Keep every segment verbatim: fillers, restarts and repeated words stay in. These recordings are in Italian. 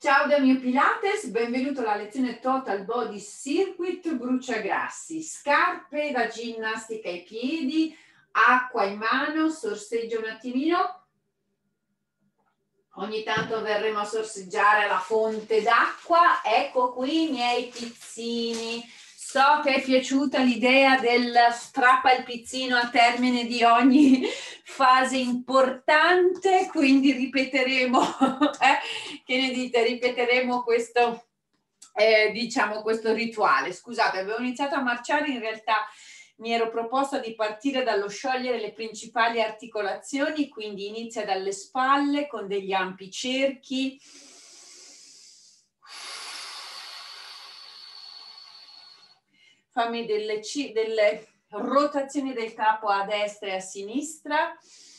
Ciao da mio Pilates, benvenuto alla lezione Total Body Circuit bruciagrassi. Scarpe da ginnastica ai piedi, acqua in mano, sorseggio un attimino. Ogni tanto verremo a sorseggiare la fonte d'acqua. Ecco qui i miei pizzini. So che è piaciuta l'idea del strappa il pizzino a termine di ogni fase importante, quindi ripeteremo, eh? Che ne dite? Ripeteremo questo, eh, diciamo, questo rituale. Scusate, avevo iniziato a marciare, in realtà mi ero proposta di partire dallo sciogliere le principali articolazioni, quindi inizia dalle spalle con degli ampi cerchi. Fammi delle, delle rotazioni del capo a destra e a sinistra.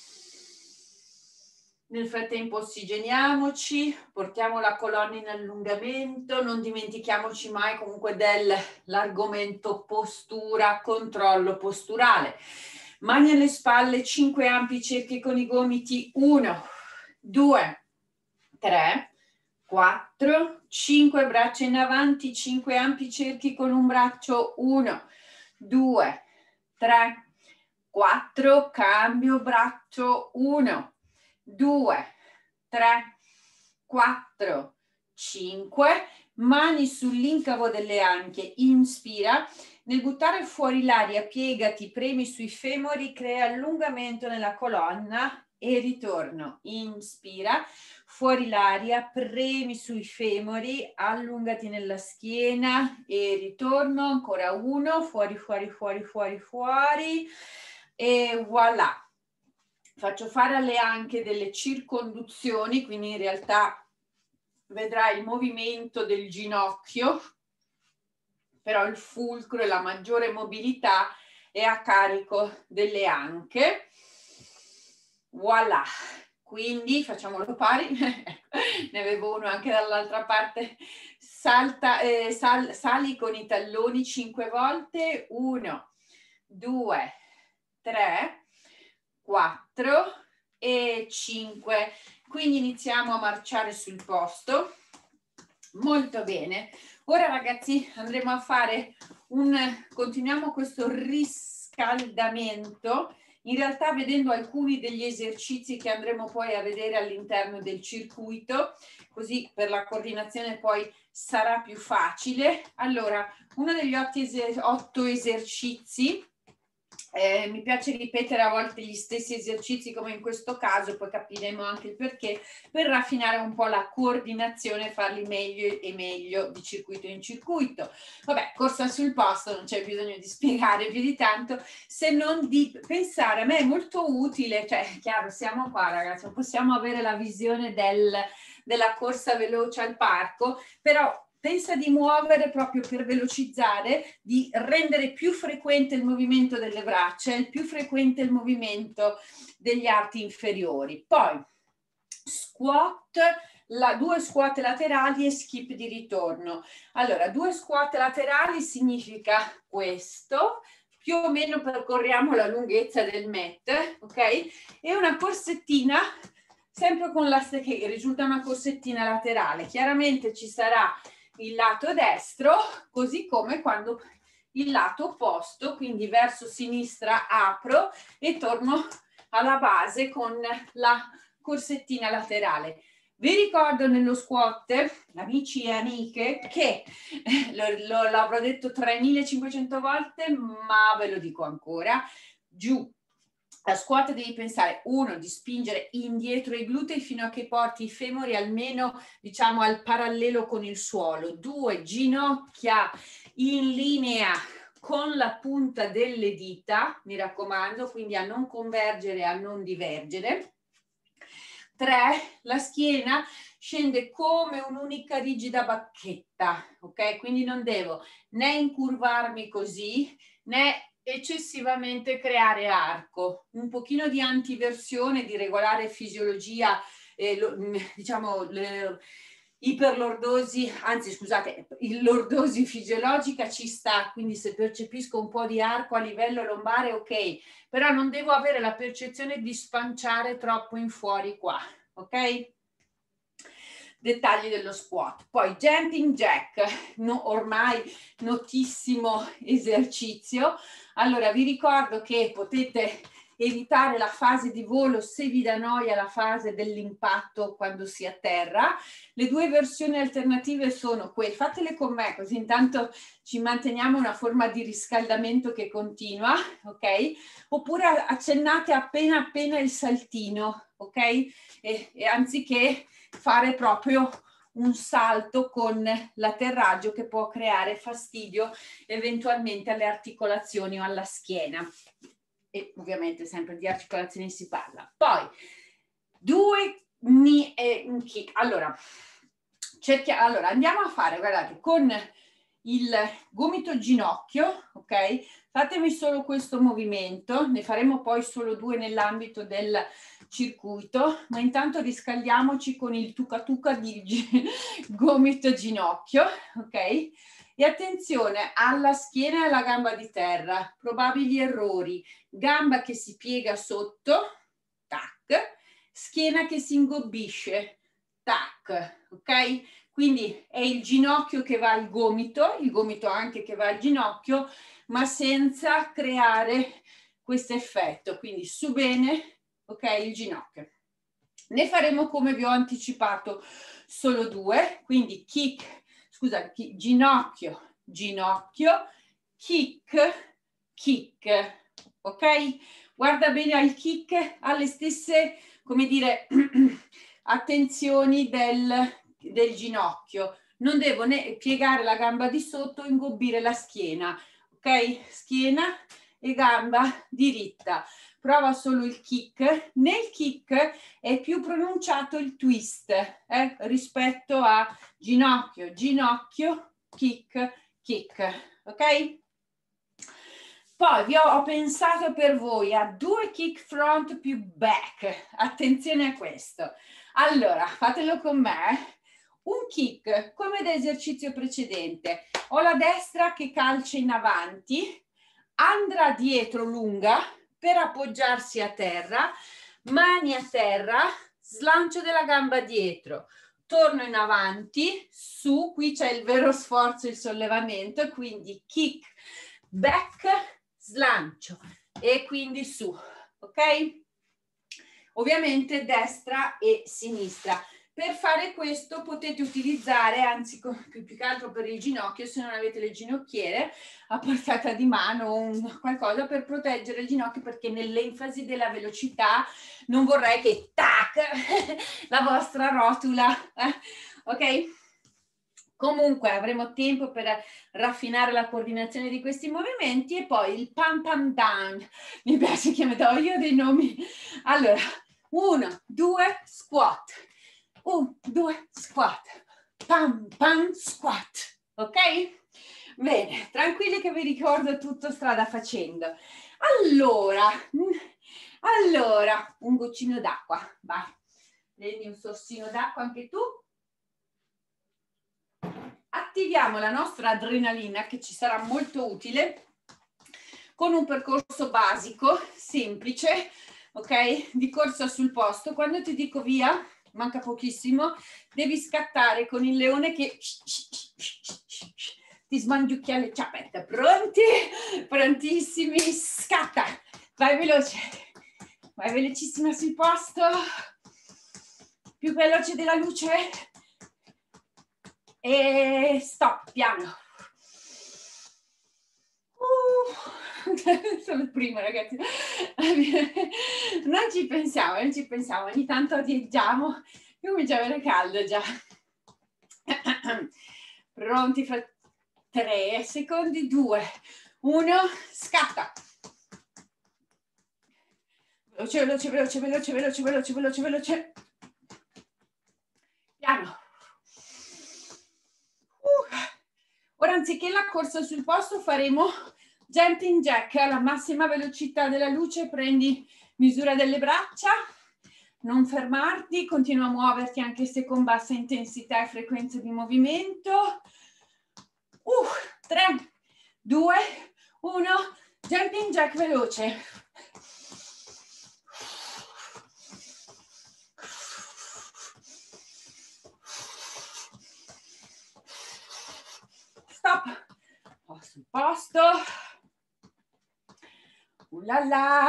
Nel frattempo ossigeniamoci, portiamo la colonna in allungamento, non dimentichiamoci mai comunque dell'argomento postura, controllo posturale. Mani alle spalle, cinque ampi cerchi con i gomiti, uno, due, tre, quattro, cinque, braccia in avanti, cinque ampi cerchi con un braccio, uno, due, tre, quattro, cambio braccio, uno, due, tre, quattro, cinque, mani sull'incavo delle anche, inspira, nel buttare fuori l'aria piegati, premi sui femori, crea allungamento nella colonna e ritorno, inspira, fuori l'aria, premi sui femori, allungati nella schiena e ritorno, ancora uno, fuori, fuori, fuori, fuori, fuori e voilà. Faccio fare alle anche delle circonduzioni, quindi in realtà vedrai il movimento del ginocchio, però il fulcro e la maggiore mobilità è a carico delle anche. Voilà. Quindi facciamolo pari, ne avevo uno anche dall'altra parte, salta, eh, sal, sali con i talloni cinque volte, uno, due, tre, quattro e cinque, quindi iniziamo a marciare sul posto, molto bene. Ora ragazzi andremo a fare un, continuiamo questo riscaldamento, in realtà vedendo alcuni degli esercizi che andremo poi a vedere all'interno del circuito, così per la coordinazione poi sarà più facile. Allora, uno degli otto, eser- otto esercizi, eh, mi piace ripetere a volte gli stessi esercizi come in questo caso, poi capiremo anche il perché, per raffinare un po' la coordinazione e farli meglio e meglio di circuito in circuito. Vabbè, corsa sul posto, non c'è bisogno di spiegare più di tanto, se non di pensare, a me è molto utile, cioè è chiaro, siamo qua ragazzi, non possiamo avere la visione del, della corsa veloce al parco, però pensa di muovere proprio per velocizzare, di rendere più frequente il movimento delle braccia, il più frequente il movimento degli arti inferiori. Poi squat, la, due squat laterali e skip di ritorno. Allora, due squat laterali significa questo, più o meno percorriamo la lunghezza del mat, ok? E una corsettina, sempre con la che risulta una corsettina laterale. Chiaramente ci sarà il lato destro, così come quando il lato opposto, quindi verso sinistra apro e torno alla base con la corsettina laterale. Vi ricordo nello squat, amici e amiche, che l'avrò detto tremilacinquecento volte, ma ve lo dico ancora, giù. A squat devi pensare, uno, di spingere indietro i glutei fino a che porti i femori almeno, diciamo, al parallelo con il suolo. Due, ginocchia in linea con la punta delle dita, mi raccomando, quindi a non convergere, a non divergere. Tre, la schiena scende come un'unica rigida bacchetta, ok? Quindi non devo né incurvarmi così, né eccessivamente creare arco, un pochino di antiversione, di regolare fisiologia, eh, lo, diciamo le, iperlordosi, anzi scusate, il lordosi fisiologica ci sta, quindi se percepisco un po' di arco a livello lombare ok, però non devo avere la percezione di spanciare troppo in fuori qua, ok? dettagli dello squat. Poi jumping jack, no, ormai notissimo esercizio. Allora vi ricordo che potete evitare la fase di volo se vi dà noia la fase dell'impatto quando si atterra. Le due versioni alternative sono quelle, fatele con me così intanto ci manteniamo una forma di riscaldamento che continua, ok? Oppure accennate appena appena il saltino, ok? E, e anziché fare proprio un salto con l'atterraggio che può creare fastidio eventualmente alle articolazioni o alla schiena. E ovviamente sempre di articolazioni si parla. Poi, due knee e un kick. Allora, cerchia, allora, andiamo a fare, guardate, con il gomito ginocchio, ok? Fatemi solo questo movimento, ne faremo poi solo due nell'ambito del circuito, ma intanto riscaldiamoci con il tuca tuca di gomito ginocchio, ok? E attenzione alla schiena e alla gamba di terra, probabili errori, gamba che si piega sotto, tac, schiena che si ingobbisce, tac, ok? Quindi è il ginocchio che va al gomito, il gomito anche che va al ginocchio, ma senza creare questo effetto. Quindi su bene, ok, il ginocchio. Ne faremo come vi ho anticipato solo due, quindi kick, scusa, kick, ginocchio, ginocchio, kick, kick, ok? Guarda bene al kick, alle stesse, come dire, attenzioni del, del ginocchio. Non devo né piegare la gamba di sotto, ingobbire la schiena, ok? Schiena e gamba diritta. Prova solo il kick. Nel kick è più pronunciato il twist eh, rispetto a ginocchio, ginocchio, kick, kick, ok? Poi vi ho, ho pensato per voi a due kick front più back. Attenzione a questo. Allora, fatelo con me. Un kick, come da esercizio precedente. Ho la destra che calcia in avanti, andrà dietro lunga, per appoggiarsi a terra, mani a terra, slancio della gamba dietro, torno in avanti, su, qui c'è il vero sforzo, il sollevamento, quindi kick, back, slancio e quindi su, ok? Ovviamente destra e sinistra. Per fare questo potete utilizzare, anzi più, più che altro per il ginocchio, se non avete le ginocchiere, a portata di mano un, qualcosa per proteggere il ginocchio, perché nell'enfasi della velocità non vorrei che tac la vostra rotula, eh? Ok? Comunque avremo tempo per raffinare la coordinazione di questi movimenti e poi il pam pam down. Mi piace che mi do io dei nomi. Allora, uno, due, squat. Un, due, squat. Pam, pam, squat. Ok? Bene, tranquilli che vi ricordo tutto strada facendo. Allora, allora, un goccino d'acqua. Vai, prendi un sorsino d'acqua anche tu. Attiviamo la nostra adrenalina che ci sarà molto utile con un percorso basico, semplice, ok? Di corsa sul posto. Quando ti dico via, manca pochissimo, devi scattare con il leone che ti smangiucchia le ciabatte. Pronti? Prontissimi, scatta! Vai veloce, vai velocissima sul posto, più veloce della luce e stop, piano. Uh, sono il primo, ragazzi. Non ci pensiamo, non ci pensiamo, ogni tanto odieggiamo, io comincio a avere caldo già. Pronti fra tre secondi, due, uno, scatta. Veloce, veloce, veloce, veloce, veloce, veloce, veloce, veloce. Piano. Uh. Ora, anziché la corsa sul posto, faremo jumping jack alla massima velocità della luce. Prendi misura delle braccia, non fermarti, continua a muoverti anche se con bassa intensità e frequenza di movimento. Uh, tre, due, uno, jumping jack veloce. sul posto. Uh là là.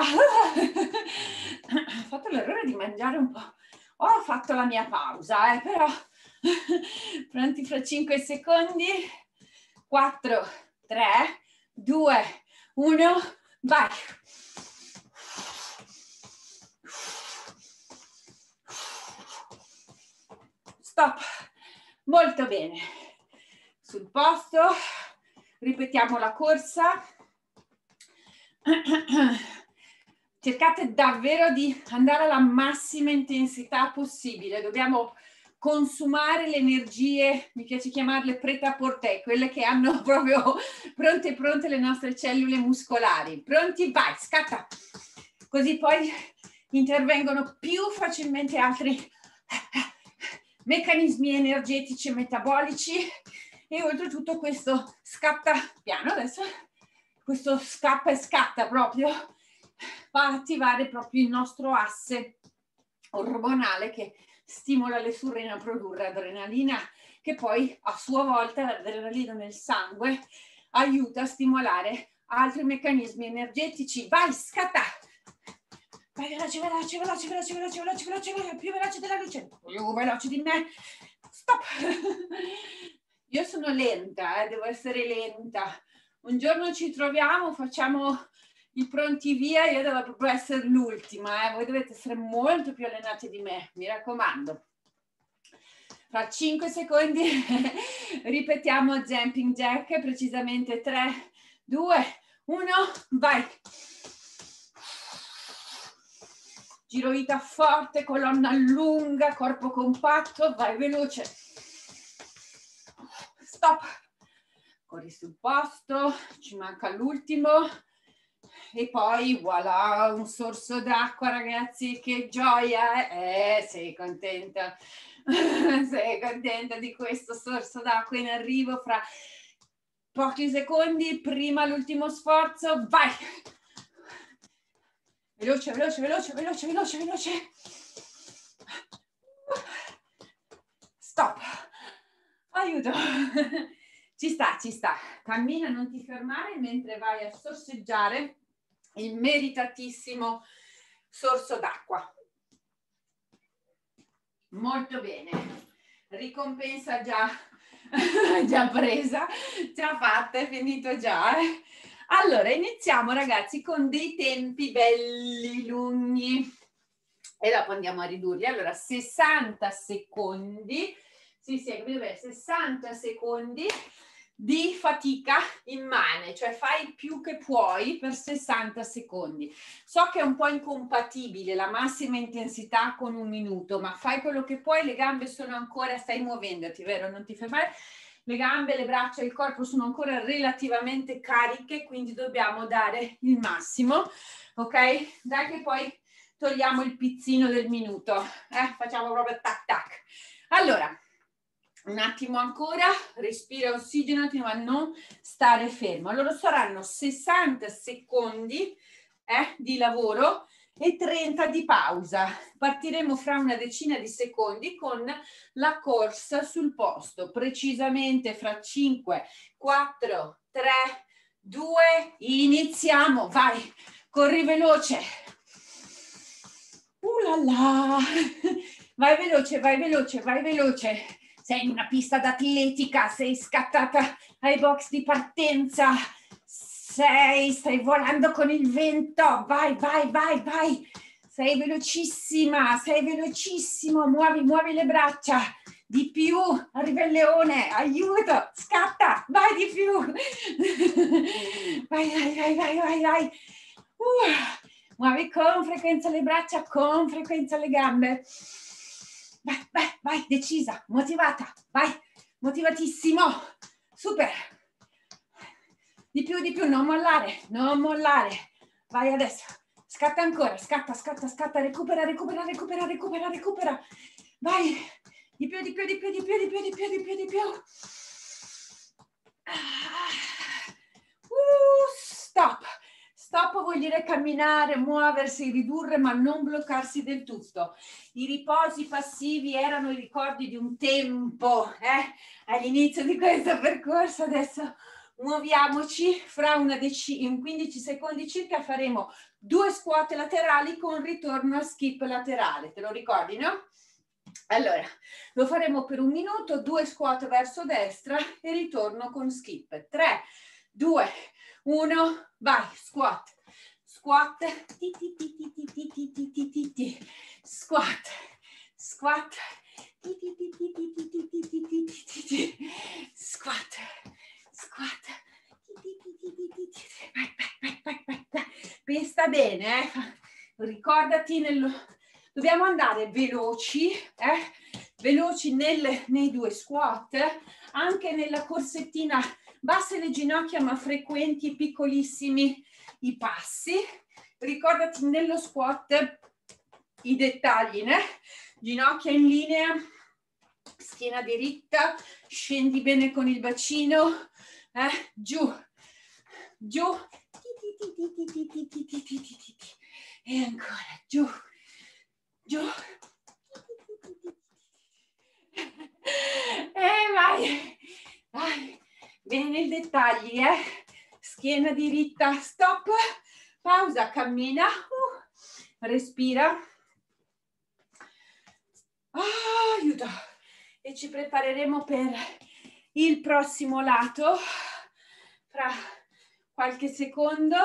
Ho fatto l'errore di mangiare un po'. Ho fatto la mia pausa, eh, però pronti fra cinque secondi. quattro, tre, due, uno, vai. Stop. Molto bene. Sul posto. Ripetiamo la corsa. Cercate davvero di andare alla massima intensità possibile. Dobbiamo consumare le energie, mi piace chiamarle prêt-à-porter, quelle che hanno proprio pronte pronte le nostre cellule muscolari. Pronti? Vai, scatta! Così poi intervengono più facilmente altri meccanismi energetici e metabolici e oltretutto questo scatta piano adesso, questo scappa e scatta proprio va ad attivare proprio il nostro asse ormonale che stimola le surrene a produrre adrenalina, che poi a sua volta l'adrenalina nel sangue aiuta a stimolare altri meccanismi energetici. Vai, scatta! Vai veloce, veloce, veloce, veloce, veloce, veloce, veloce, veloce, più veloce della luce, più veloce di me. Stop! Io sono lenta, eh, devo essere lenta. Un giorno ci troviamo, facciamo i pronti via, io devo proprio essere l'ultima, eh. Voi dovete essere molto più allenati di me, mi raccomando. Fra cinque secondi ripetiamo jumping jack, precisamente tre, due, uno, vai. Giro vita forte, colonna lunga, corpo compatto, vai veloce. Stop. Corri sul posto, ci manca l'ultimo. E poi voilà, un sorso d'acqua, ragazzi, che gioia! Eh, eh sei contenta? Sei contenta di questo sorso d'acqua in arrivo fra pochi secondi, prima l'ultimo sforzo, vai! Veloce, veloce, veloce, veloce, veloce, veloce. Stop. Aiuto. Ci sta, ci sta. Cammina, non ti fermare mentre vai a sorseggiare il meritatissimo sorso d'acqua. Molto bene. Ricompensa già, già presa, già fatta, è finito già. Eh? Allora, iniziamo ragazzi con dei tempi belli lunghi e dopo andiamo a ridurli. Allora, sessanta secondi, sì, sì, dov'è? sessanta secondi di fatica immane, cioè fai più che puoi per sessanta secondi. So che è un po' incompatibile la massima intensità con un minuto, ma fai quello che puoi, le gambe sono ancora, stai muovendoti, vero? Non ti fermare. Le gambe, le braccia e il corpo sono ancora relativamente cariche, quindi dobbiamo dare il massimo, ok? Dai che poi togliamo il pizzino del minuto, eh? Facciamo proprio tac tac. Allora, un attimo ancora, respira ossigeno, ma non stare fermo. Allora saranno sessanta secondi eh, di lavoro e trenta di pausa. Partiremo fra una decina di secondi con la corsa sul posto, precisamente fra cinque, quattro, tre, due, iniziamo, vai, corri veloce. Uh là là. Vai veloce, vai veloce, vai veloce. Sei in una pista d'atletica, sei scattata ai box di partenza. Sei, stai volando con il vento, vai, vai, vai, vai, sei velocissima, sei velocissimo, muovi, muovi le braccia, di più, arriva il leone, aiuto, scatta, vai di più, vai, vai, vai, vai, vai, vai, uh, muovi con frequenza le braccia, con frequenza le gambe, vai, vai, vai, decisa, motivata, vai, motivatissimo, super. Di più, di più, non mollare, non mollare. Vai adesso. Scatta ancora, scatta, scatta, scatta, recupera, recupera, recupera, recupera, recupera. Vai. Di più, di più, di più, di più, di più, di più, di più, di più. Uh, stop. Stop vuol dire camminare, muoversi, ridurre, ma non bloccarsi del tutto. I riposi passivi erano i ricordi di un tempo, eh? All'inizio di questo percorso, adesso muoviamoci, fra una decina, in quindici secondi circa faremo due squat laterali con ritorno a skip laterale, te lo ricordi, no? Allora, lo faremo per un minuto, due squat verso destra e ritorno con skip. tre, due, uno, vai, squat, squat, ti, ti, ti, ti, ti, ti, ti, ti, ti, ti, ti. Squat, squat, ti, ti, ti, ti, ti, ti, ti, ti, ti, ti, ti, ti. Squat, squat, ti, ti, ti, ti, ti, ti, ti. Vai, vai, vai, vai, vai. Pesta bene, eh? Ricordati, nello... dobbiamo andare veloci, eh? Veloci nel, nei due squat, anche nella corsettina, basse le ginocchia ma frequenti e piccolissimi i passi. Ricordati nello squat i dettagli, né? Ginocchia in linea, schiena diritta, scendi bene con il bacino, eh? Giù, giù, e ancora giù, giù, e vai, vai, bene i dettagli, eh? Schiena diritta, stop, pausa, cammina, uh, respira, ah, aiuto, e ci prepareremo per il prossimo lato fra qualche secondo.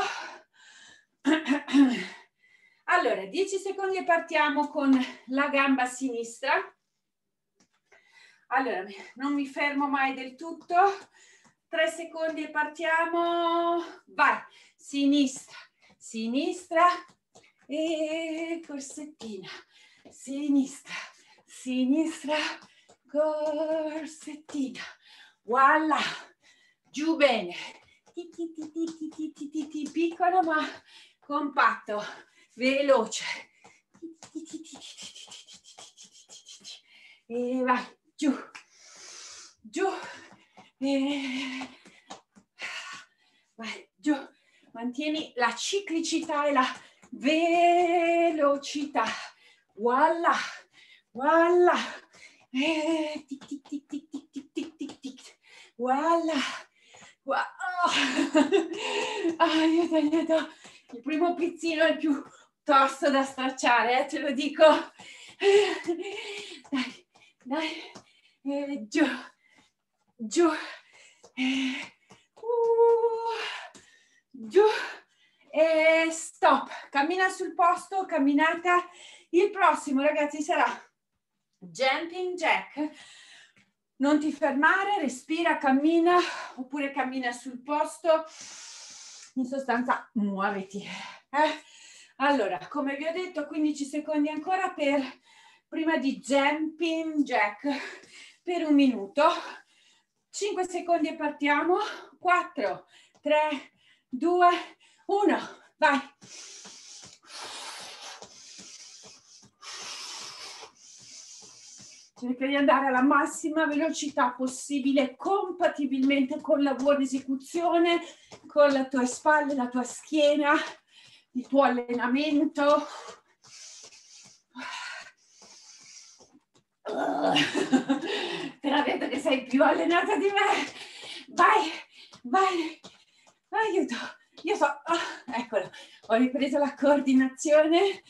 Allora, dieci secondi e partiamo con la gamba sinistra. Allora, non mi fermo mai del tutto. tre secondi e partiamo. Vai, sinistra, sinistra e corsettina. Sinistra, sinistra, corsettina. Voilà, giù bene. Ti, ti, ti, ti, ti, ti, ti, ti, ti, piccolo ma compatto, veloce. E vai, giù, giù, e vai, giù. Mantieni la ciclicità e la velocità. Voilà, voilà. E tic, tic, tic, tic, tic, tic, tic, tic, tic. Voilà. Oh. Aiuto, aiuto. Il primo pizzino è il più tosto da stracciare, eh, te lo dico. Dai, dai, e giù, giù, e, uh, giù, e stop. Cammina sul posto, camminata. Il prossimo, ragazzi, sarà jumping jack. Non ti fermare, respira, cammina, oppure cammina sul posto. In sostanza, muoviti. Eh? Allora, come vi ho detto, quindici secondi ancora per, prima di jumping jack, per un minuto. cinque secondi e partiamo. quattro, tre, due, uno. Vai. Cerca di andare alla massima velocità possibile, compatibilmente con la buona esecuzione, con le tue spalle, la tua schiena, il tuo allenamento. Te la vedo che sei più allenata di me. Vai, vai, aiuto. Io so, oh, eccolo, ho ripreso la coordinazione.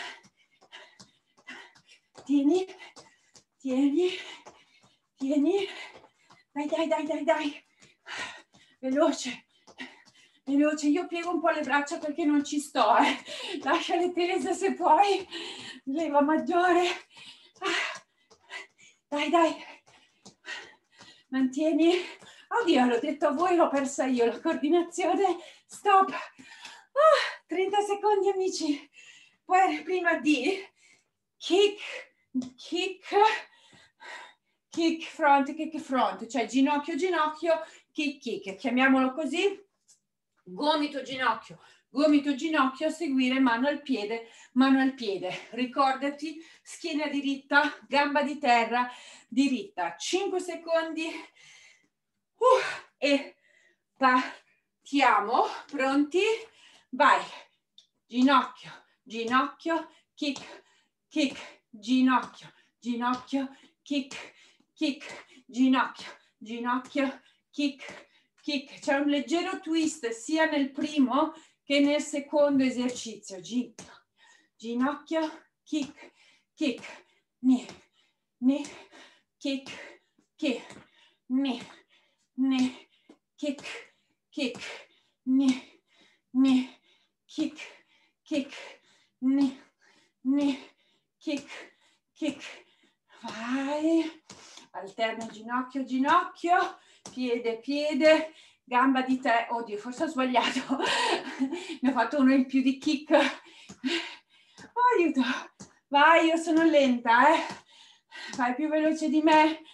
Tieni. Tieni, tieni, dai, dai, dai, dai, dai, veloce, veloce, io piego un po' le braccia perché non ci sto, eh. Lasciale tese se puoi, leva maggiore, ah. Dai, dai, mantieni, oddio, l'ho detto a voi, l'ho persa io, la coordinazione, stop, ah. trenta secondi amici, poi prima di kick, kick, kick front, kick front, cioè ginocchio, ginocchio, kick, kick, chiamiamolo così, gomito, ginocchio, gomito, ginocchio, seguire mano al piede, mano al piede. Ricordati, schiena diritta, gamba di terra, diritta. cinque secondi uh, e partiamo. Pronti? Vai. Ginocchio, ginocchio, kick, kick, ginocchio, ginocchio, kick, kick, ginocchio, ginocchio, kick, kick. C'è un leggero twist sia nel primo che nel secondo esercizio. Ginocchio, ginocchio, kick, kick, ni, ni, kick, kick, ni, ni, kick, kick, ni, ni, kick, kick, ni, ni, kick, kick. Vai, alterna ginocchio, ginocchio, piede, piede, gamba di te. Oddio, forse ho sbagliato. Ne ho fatto uno in più di kick. Oh, aiuto. Vai, io sono lenta, eh. Vai più veloce di me.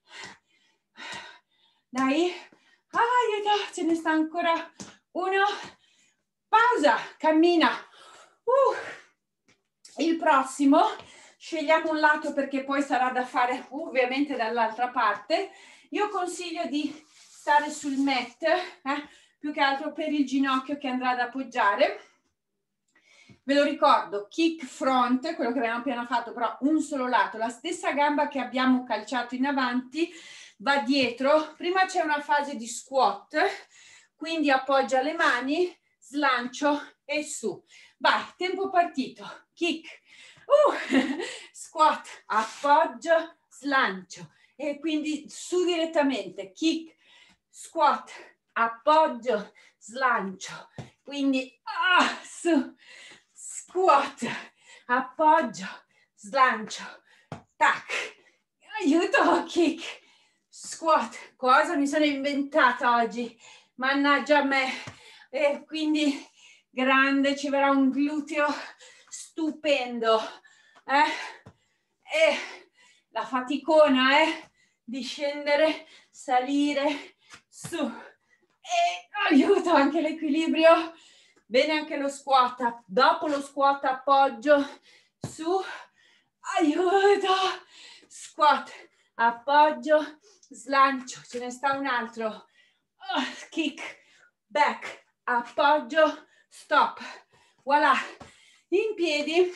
Dai. Ah, aiuto, ce ne sta ancora uno. Pausa, cammina. Uh. Il prossimo, scegliamo un lato perché poi sarà da fare ovviamente dall'altra parte. Io consiglio di stare sul mat, eh, più che altro per il ginocchio che andrà ad appoggiare. Ve lo ricordo, kick front, quello che abbiamo appena fatto, però un solo lato, la stessa gamba che abbiamo calciato in avanti va dietro. Prima c'è una fase di squat, quindi appoggia le mani, slancio e su. Vai, tempo partito, kick, uh, squat, appoggio, slancio e quindi su direttamente, kick, squat, appoggio, slancio, quindi ah, su, squat, appoggio, slancio, tac, aiuto, kick, squat. Cosa mi sono inventata oggi? Mannaggia a me. E quindi grande, ci verrà un gluteo stupendo. Eh? E la faticona, eh? Di scendere, salire, su. E aiuto anche l'equilibrio. Bene anche lo squat. Dopo lo squat appoggio, su, aiuto, squat, appoggio, slancio. Ce ne sta un altro. Oh, kick, back, appoggio, stop. Voilà. In piedi.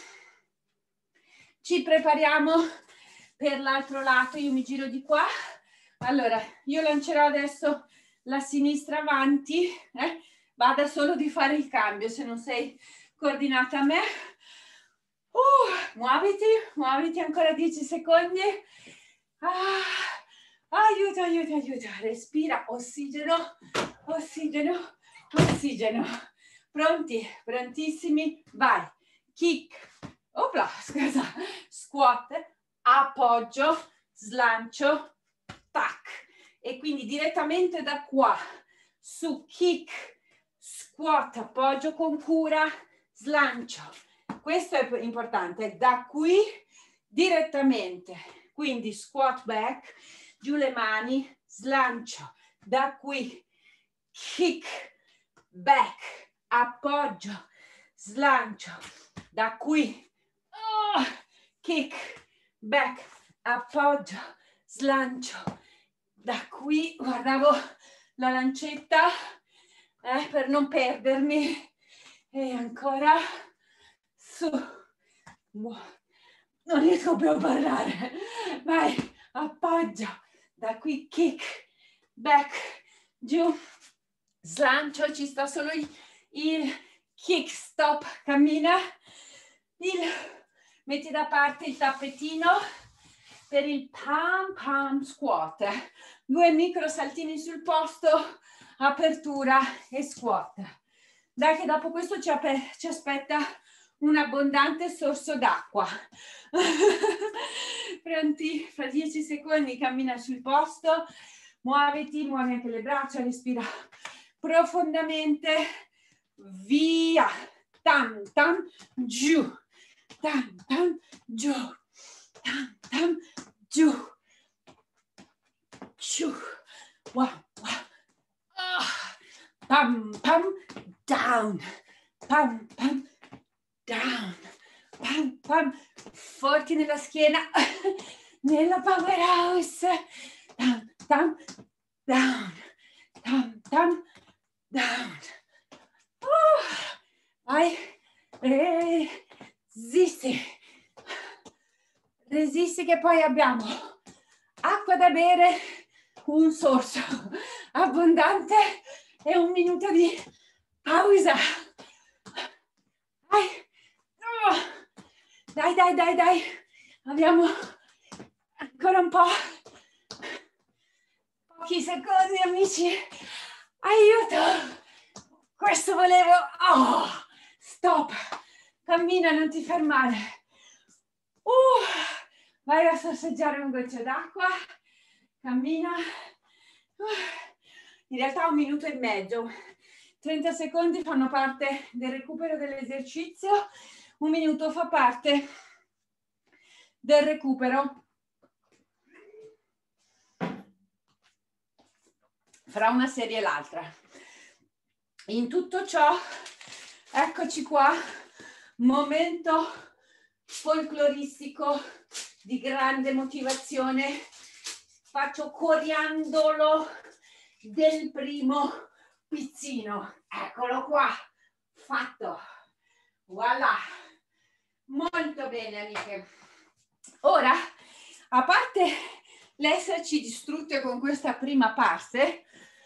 Ci prepariamo per l'altro lato. Io mi giro di qua. Allora, io lancerò adesso la sinistra avanti. Eh? Vada solo di fare il cambio se non sei coordinata a me. Uh, muoviti, muoviti ancora dieci secondi. Ah, aiuto, aiuto, aiuto. Respira, ossigeno, ossigeno, ossigeno. Pronti, prontissimi, vai. Kick, opla, scusa, squat, appoggio, slancio, tac. E quindi direttamente da qua, su kick, squat, appoggio con cura, slancio. Questo è importante, da qui direttamente, quindi squat back, giù le mani, slancio, da qui, kick, back, appoggio, slancio, da qui, oh, kick, back, appoggio, slancio, da qui, guardavo la lancetta eh, per non perdermi, e ancora, su, non riesco più a parlare, vai, appoggio, da qui, kick, back, giù, slancio, ci sta solo il, il kick, stop, cammina, il, metti da parte il tappetino per il pam pam squat, due micro saltini sul posto, apertura e squat. Dai che dopo questo ci, ci aspetta un abbondante sorso d'acqua. Pronti? Fra dieci secondi cammina sul posto, muoviti, muovi anche le braccia, respira profondamente, via, tam tam, giù, tam tam, giù, tam tam, giù, giù, wow, wow, ah, pam pam, down, pam pam, down, pam pam, forti nella schiena, nella powerhouse, tam tam, down, tam tam, down. Uh, vai, resisti, resisti che poi abbiamo acqua da bere, un sorso abbondante e un minuto di pausa. Dai, dai, dai, dai. Abbiamo ancora un po'. Pochi secondi, amici. Aiuto. Questo volevo. Oh, stop. Cammina, non ti fermare. Uh, vai a sorseggiare un goccio d'acqua. Cammina. In realtà un minuto e mezzo. trenta secondi fanno parte del recupero dell'esercizio. Un minuto fa parte del recupero fra una serie e l'altra. In tutto ciò, eccoci qua, momento folcloristico di grande motivazione. Faccio coriandolo del primo pizzino. Eccolo qua, fatto. Voilà. Molto bene, amiche. Ora, a parte l'esserci distrutte con questa prima parte,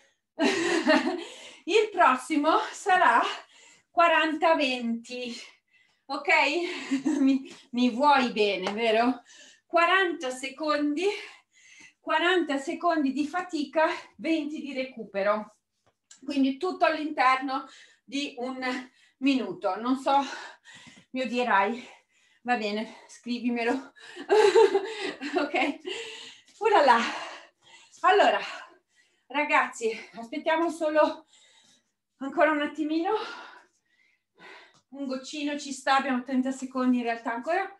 il prossimo sarà quaranta venti, ok? Mi, mi vuoi bene, vero? quaranta secondi, quaranta secondi di fatica, venti di recupero. Quindi tutto all'interno di un minuto. Non so, mi dirai, va bene, scrivimelo. Ok? Ulala. Allora, ragazzi, aspettiamo solo ancora un attimino. Un goccino ci sta, abbiamo trenta secondi in realtà ancora.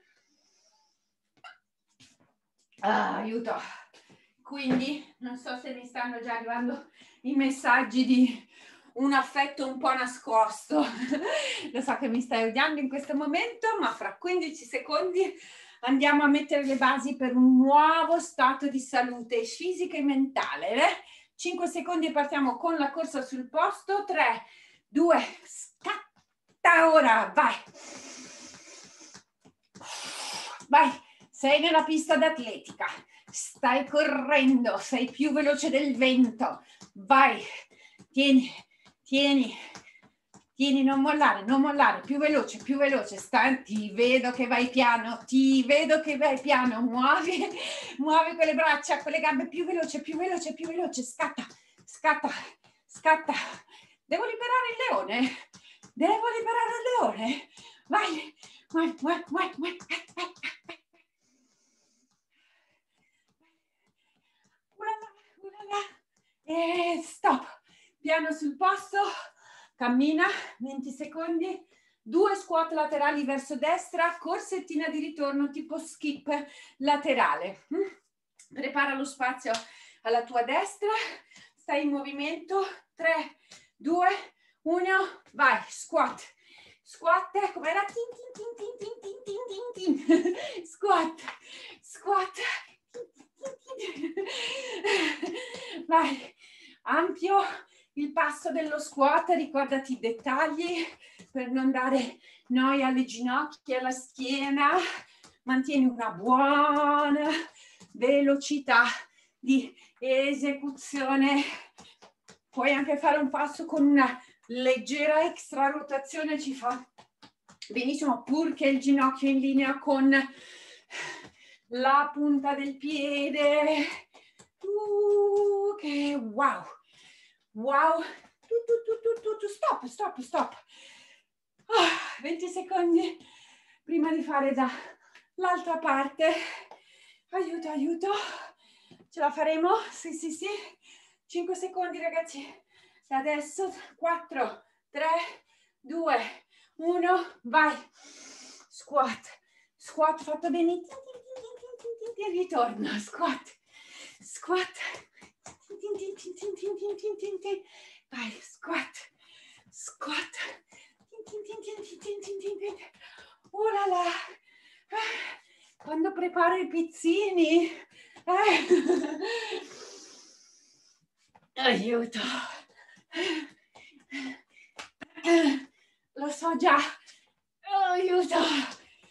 Ah, aiuto. Quindi, non so se mi stanno già arrivando i messaggi di un affetto un po' nascosto. Lo so che mi stai odiando in questo momento, ma fra quindici secondi andiamo a mettere le basi per un nuovo stato di salute fisica e mentale. Eh? cinque secondi e partiamo con la corsa sul posto. tre, due, scatta ora, vai. Vai, sei nella pista d'atletica. Stai correndo, sei più veloce del vento. Vai, tieni, tieni, tieni, non mollare, non mollare, più veloce, più veloce. Stai, ti vedo che vai piano, ti vedo che vai piano. Muovi, muovi quelle braccia, quelle gambe, più veloce, più veloce, più veloce. Scatta, scatta, scatta. Devo liberare il leone, devo liberare il leone. Vai, vai, vai, vai, vai, vai. E stop, piano sul posto, cammina, venti secondi, due squat laterali verso destra, corsettina di ritorno tipo skip laterale. Prepara lo spazio alla tua destra, stai in movimento, tre, due, uno, vai, squat, squat, come era? Tin, tin, tin, tin, tin, tin, tin, tin. Squat, squat, vai, ampio il passo dello squat, ricordati i dettagli per non dare noia alle ginocchia, alla schiena, mantieni una buona velocità di esecuzione. Puoi anche fare un passo con una leggera extra rotazione, ci fa benissimo, purché il ginocchio in linea con la punta del piede. Uh, che wow, wow, tu, tu, tu, tu, tu, tu. Stop, stop, stop. Oh, venti secondi prima di fare dall'altra parte. Aiuto, aiuto. Ce la faremo? Sì, sì, sì. cinque secondi, ragazzi. E adesso quattro, tre, due, uno, vai. Squat, squat fatto bene. Ritorno, squat, squat. Vai, squat, squat. Oh là là. Quando preparo i pizzini. Eh. Aiuto. Lo so già. Aiuto.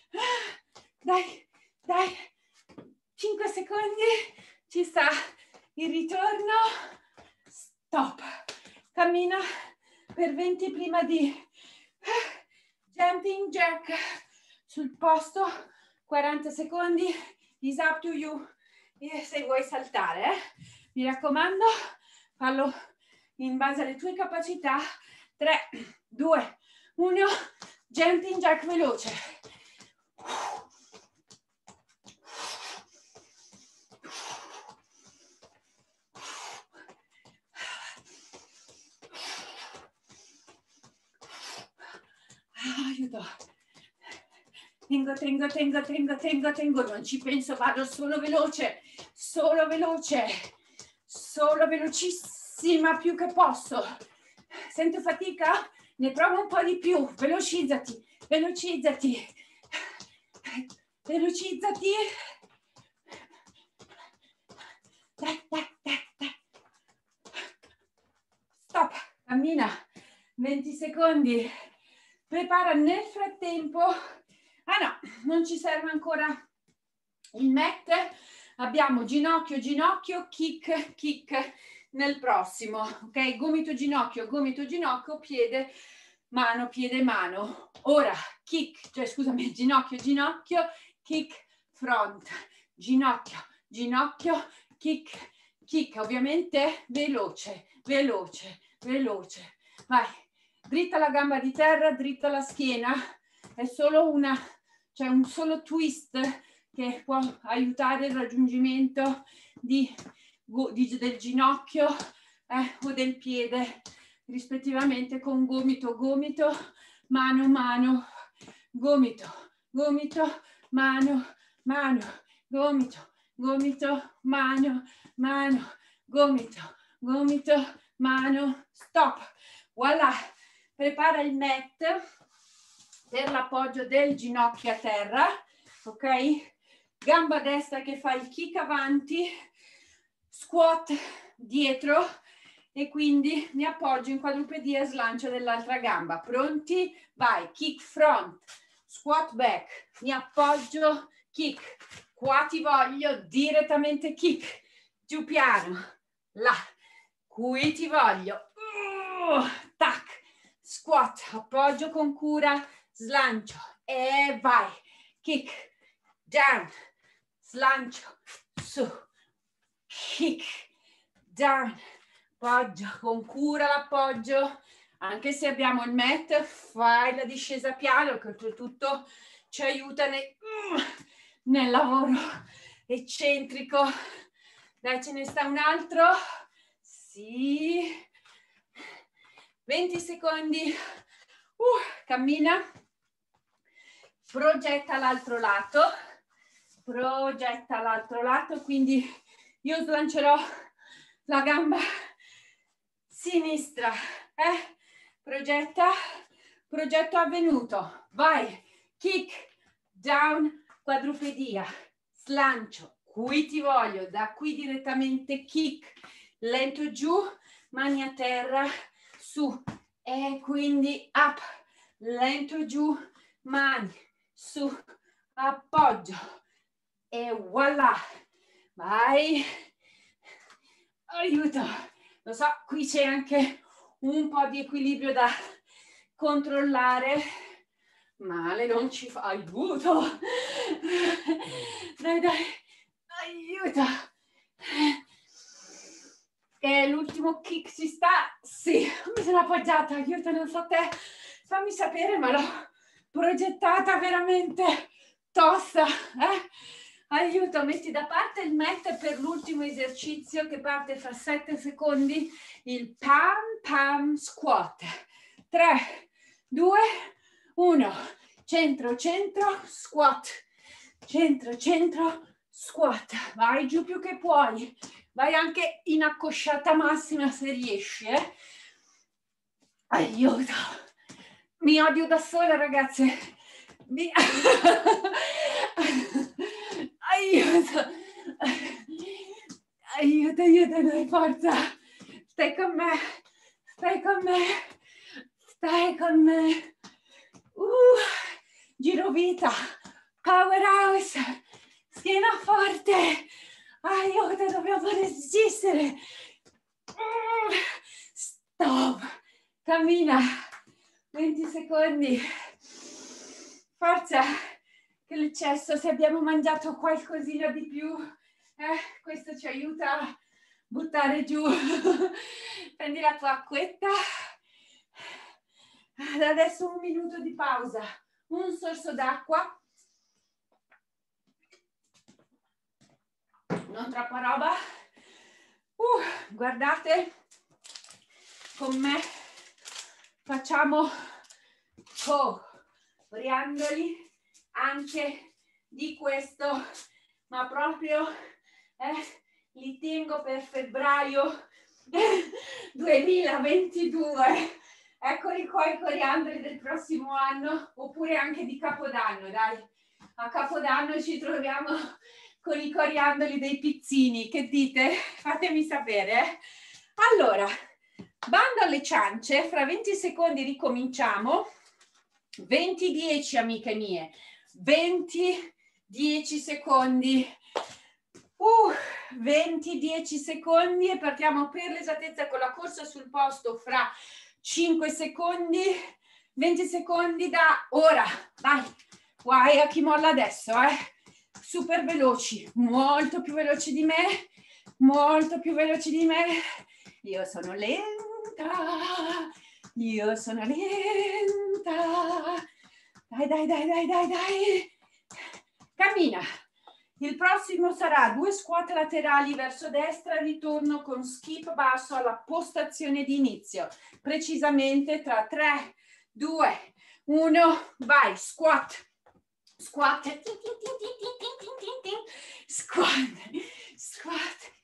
Dai, dai. cinque secondi. Ci sta. il ritorno, stop, cammina per venti prima di jumping jack sul posto, quaranta secondi, is up to you, e se vuoi saltare, eh? Mi raccomando, fallo in base alle tue capacità, tre, due, uno, jumping jack veloce. Aiuto. Tengo, tengo, tengo, tengo, tengo, tengo, non ci penso, vado solo veloce, solo veloce, solo velocissima più che posso. Sento fatica? Ne provo un po' di più, velocizzati, velocizzati, velocizzati. Dai, dai, dai, dai. Stop, cammina, venti secondi. Prepara nel frattempo, ah no, non ci serve ancora il mat, abbiamo ginocchio, ginocchio, kick, kick nel prossimo, ok? Gomito, ginocchio, gomito, ginocchio, piede, mano, piede, mano. Ora, kick, cioè scusami, ginocchio, ginocchio, kick, front, ginocchio, ginocchio, kick, kick, ovviamente veloce, veloce, veloce, vai. Dritta la gamba di terra, dritta la schiena, è solo una, cioè un solo twist che può aiutare il raggiungimento di, di, del ginocchio eh, o del piede, rispettivamente con gomito, gomito, mano, mano, gomito, gomito, mano, mano, gomito, gomito, mano, mano, gomito, gomito, mano, stop, voilà. Prepara il mat per l'appoggio del ginocchio a terra, ok? Gamba destra che fa il kick avanti, squat dietro e quindi mi appoggio in quadrupedia e slancio dell'altra gamba. Pronti? Vai, kick front, squat back, mi appoggio, kick, qua ti voglio, direttamente kick, giù piano, là, qui ti voglio, uh, tac. Squat, appoggio con cura, slancio e vai, kick, down, slancio, su, kick, down, appoggio con cura l'appoggio, anche se abbiamo il mat, fai la discesa piano, che oltretutto ci aiuta nel, nel lavoro eccentrico. Dai, ce ne sta un altro, sì. venti secondi, uh, cammina, progetta l'altro lato, progetta l'altro lato, quindi io slancerò la gamba sinistra, eh? Progetta, progetto avvenuto, vai, kick, down, quadrupedia, slancio, qui ti voglio, da qui direttamente kick, lento giù, mani a terra, su e quindi up, lento giù, mani, su, appoggio e voilà, vai, aiuto, lo so, qui c'è anche un po' di equilibrio da controllare, male non ci fa, aiuto, dai dai, aiuto. E l'ultimo kick ci sta? Sì, mi sono appoggiata, aiuto, non so te, fammi sapere, ma l'ho progettata veramente tosta, eh? Aiuto, metti da parte il mat per l'ultimo esercizio che parte fra sette secondi, il pam pam squat. tre, due, uno, centro, centro, squat, centro, centro, squat, vai giù più che puoi. Vai anche in accosciata massima se riesci, eh? Aiuto. Mi odio da sola, ragazze. Mi... aiuto. Aiuto, aiuto, dai, forza. Stai con me. Stai con me. Stai con me. Uh, giro vita. Powerhouse. Schiena forte. Aiuto, dobbiamo resistere. benessere. Stop. Cammina. venti secondi. Forza. Che l'eccesso, se abbiamo mangiato qualcosina di più, eh, questo ci aiuta a buttare giù. Prendi la tua acquetta. Adesso un minuto di pausa. Un sorso d'acqua. Non troppa roba. Uh, guardate, con me facciamo coriandoli anche di questo, ma proprio eh, li tengo per febbraio duemilaventidue. Eccoli qua i coriandoli del prossimo anno, oppure anche di Capodanno, dai. A Capodanno ci troviamo con i coriandoli dei pizzini, che dite? Fatemi sapere. Eh? Allora, bando alle ciance, fra venti secondi ricominciamo. venti dieci, amiche mie. venti dieci secondi. Uh, venti dieci secondi e partiamo per l'esattezza con la corsa sul posto fra cinque secondi, venti secondi da ora. Vai, guai a chi molla adesso, eh. Super veloci, molto più veloci di me, molto più veloci di me. Io sono lenta, io sono lenta. Dai, dai, dai, dai, dai, dai. Cammina. Il prossimo sarà due squat laterali verso destra, ritorno con skip basso alla postazione di inizio. Precisamente tra tre, due, uno, vai, squat. Squat, squat, squat,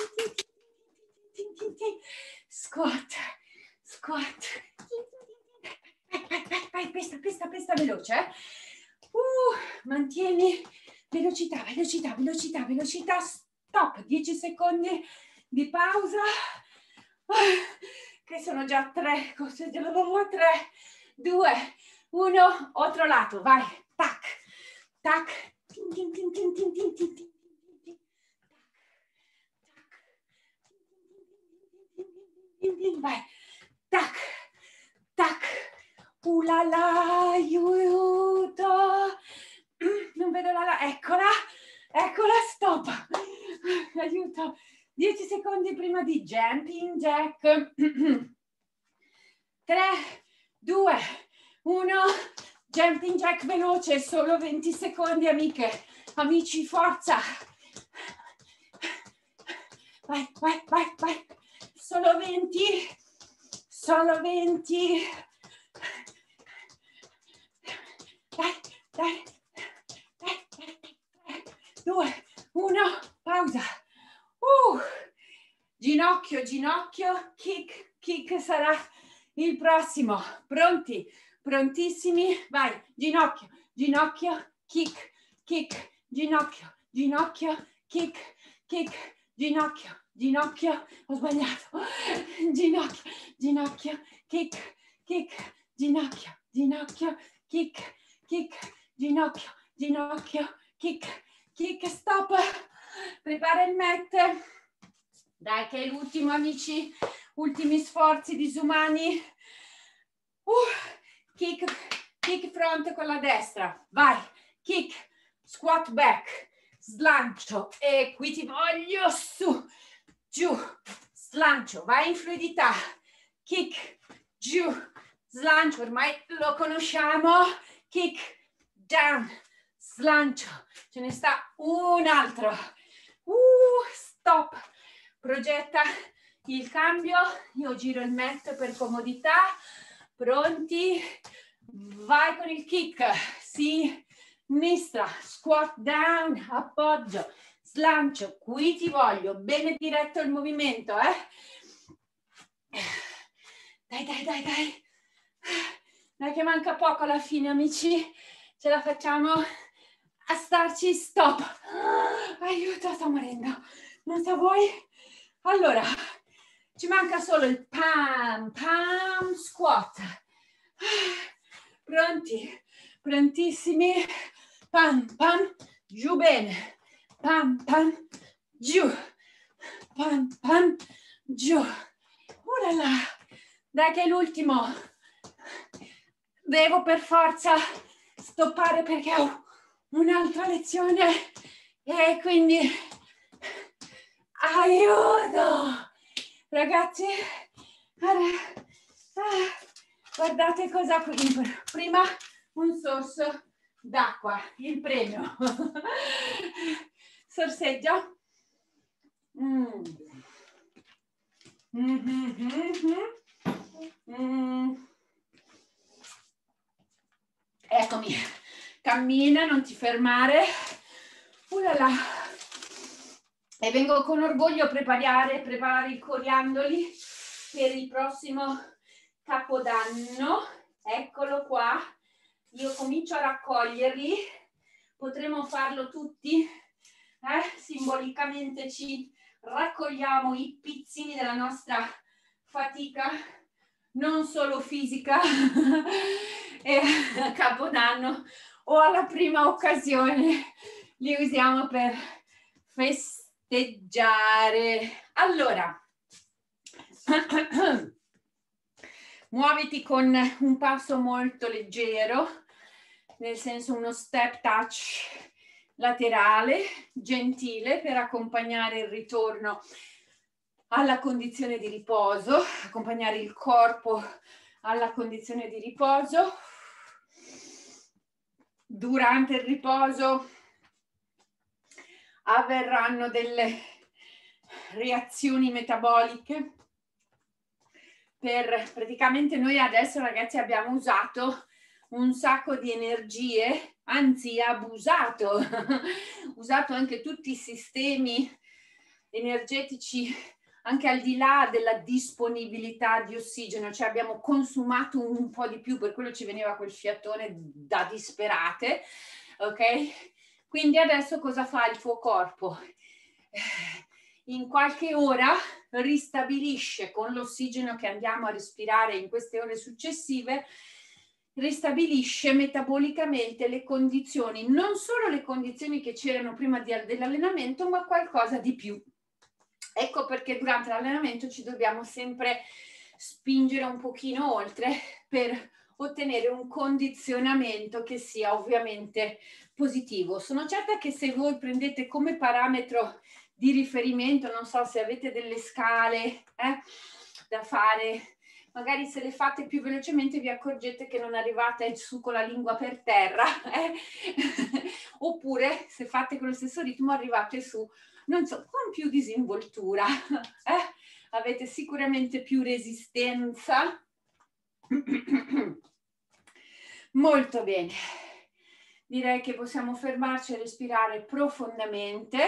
squat, squat. Vai, vai, vai, pesta, pesta, pesta veloce. Eh? Uh, mantieni velocità, velocità, velocità, velocità. Stop, dieci secondi di pausa. Che sono già tre, tre, due, uno, altro lato, vai, tac. Tac, tin, tin, tin, tin, tin, tin, tin, tin, tin, vai, tac, tac, ulala, aiuto, non vedo la, la, eccola, eccola, stop, aiuto, dieci secondi prima di jumping jack, tre, due, uno, jumping jack veloce, solo venti secondi, amiche, amici, forza. Vai, vai, vai, vai. Solo venti, solo venti. Dai, dai, dai, dai, dai. Due, uno, pausa. Uh. Ginocchio, ginocchio, kick, kick sarà il prossimo. Pronti? Prontissimi, vai, ginocchio, ginocchio, kick, kick, ginocchio, ginocchio, kick, kick, ginocchio, ginocchio, ho sbagliato, ginocchio, ginocchio, kick, kick, ginocchio, ginocchio, kick, kick, ginocchio, ginocchio, kick, kick, stop, prepara il mat, dai che è l'ultimo, amici, ultimi sforzi disumani, uh. Kick, kick front con la destra, vai, kick, squat back, slancio e qui ti voglio su, giù, slancio, vai in fluidità, kick, giù, slancio, ormai lo conosciamo, kick, down, slancio, ce ne sta un altro, uh, stop, progetta il cambio, io giro il mat per comodità. Pronti? Vai con il kick, sinistra, squat down, appoggio, slancio, qui ti voglio, bene diretto il movimento, eh? Dai, dai, dai, dai. Dai che manca poco alla fine, amici. Ce la facciamo a starci, stop. Aiuto, sto morendo. Non so voi? Allora, ci manca solo il pam, pam, squat. Pronti? Prontissimi? Pam, pam, giù bene. Pam, pam, giù. pan, pan, giù. Urala. Dai che è l'ultimo. Devo per forza stoppare perché ho un'altra lezione e quindi aiuto. Ragazzi, guardate cosa qui. Prima un sorso d'acqua, il premio. Sorseggio. Mm. Mm-hmm. Mm. Eccomi, cammina, non ti fermare. Ulala. E vengo con orgoglio a preparare, preparare i coriandoli per il prossimo Capodanno. Eccolo qua. Io comincio a raccoglierli. Potremo farlo tutti. Eh? Simbolicamente ci raccogliamo i pizzini della nostra fatica, non solo fisica, e a Capodanno o alla prima occasione li usiamo per festeggiare. Allora, muoviti con un passo molto leggero, nel senso uno step touch laterale, gentile, per accompagnare il ritorno alla condizione di riposo, accompagnare il corpo alla condizione di riposo. Durante il riposo avverranno delle reazioni metaboliche. Per praticamente noi adesso, ragazzi, abbiamo usato un sacco di energie, anzi abusato, usato anche tutti i sistemi energetici anche al di là della disponibilità di ossigeno, cioè abbiamo consumato un po' di più, per quello ci veniva quel fiatone da disperate, ok? Quindi adesso cosa fa il tuo corpo? In qualche ora ristabilisce con l'ossigeno che andiamo a respirare in queste ore successive, ristabilisce metabolicamente le condizioni, non solo le condizioni che c'erano prima di, dell'allenamento, ma qualcosa di più. Ecco perché durante l'allenamento ci dobbiamo sempre spingere un pochino oltre per ottenere un condizionamento che sia ovviamente positivo. Sono certa che se voi prendete come parametro di riferimento, non so se avete delle scale eh, da fare, magari se le fate più velocemente vi accorgete che non arrivate su con la lingua per terra, eh? Oppure se fate con lo stesso ritmo arrivate su, non so, con più disinvoltura, eh? Avete sicuramente più resistenza. Molto bene, direi che possiamo fermarci e respirare profondamente.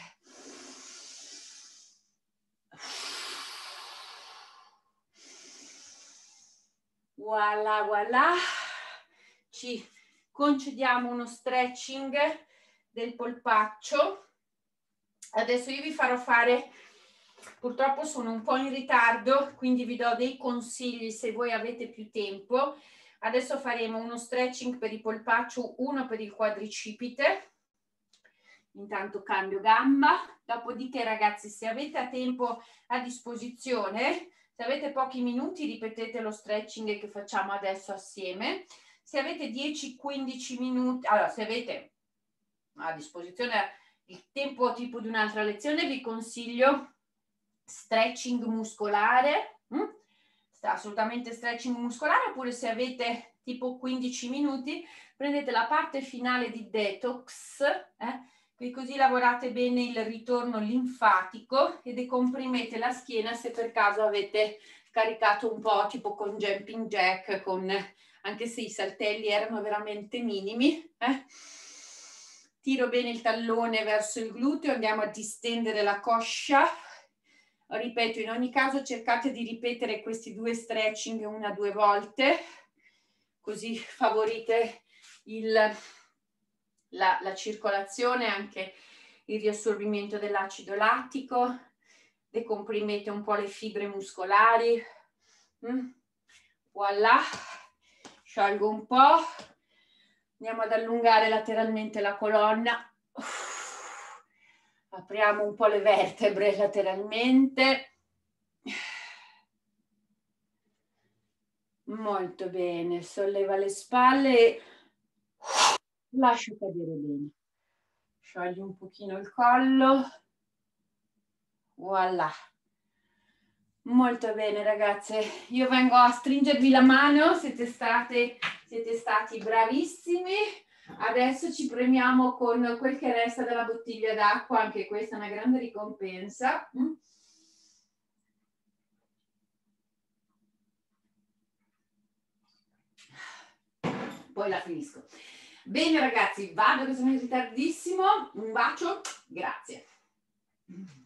Voilà, voilà. Ci concediamo uno stretching del polpaccio. Adesso io vi farò fare, purtroppo sono un po' in ritardo, quindi vi do dei consigli se voi avete più tempo. Adesso faremo uno stretching per il polpaccio, uno per il quadricipite. Intanto cambio gamba. Dopodiché, ragazzi, se avete a tempo a disposizione, se avete pochi minuti, ripetete lo stretching che facciamo adesso assieme. Se avete dieci quindici minuti, allora se avete a disposizione il tempo tipo di un'altra lezione, vi consiglio stretching muscolare, hm? assolutamente stretching muscolare, oppure se avete tipo quindici minuti, prendete la parte finale di detox, eh? Così lavorate bene il ritorno linfatico e decomprimete la schiena se per caso avete caricato un po' tipo con jumping jack, con, anche se i saltelli erano veramente minimi, eh? Tiro bene il tallone verso il gluteo, andiamo a distendere la coscia. Ripeto, in ogni caso cercate di ripetere questi due stretching una o due volte, così favorite il, la, la circolazione, anche il riassorbimento dell'acido lattico, decomprimete un po' le fibre muscolari. Mm. Voilà, sciolgo un po'. Andiamo ad allungare lateralmente la colonna. Apriamo un po' le vertebre lateralmente. Molto bene, solleva le spalle e lascia cadere bene. Sciogli un pochino il collo. Voilà. Molto bene ragazze, io vengo a stringervi la mano, siete state, siete stati bravissimi. Adesso ci premiamo con quel che resta della bottiglia d'acqua, anche questa è una grande ricompensa. Poi la finisco. Bene ragazzi, vado che sono in ritardissimo, un bacio, grazie.